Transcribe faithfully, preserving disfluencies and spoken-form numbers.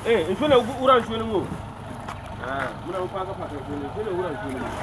Eh, in shone uran shone mu. Ah, muna mu faka faka shone, shone uran shone mu.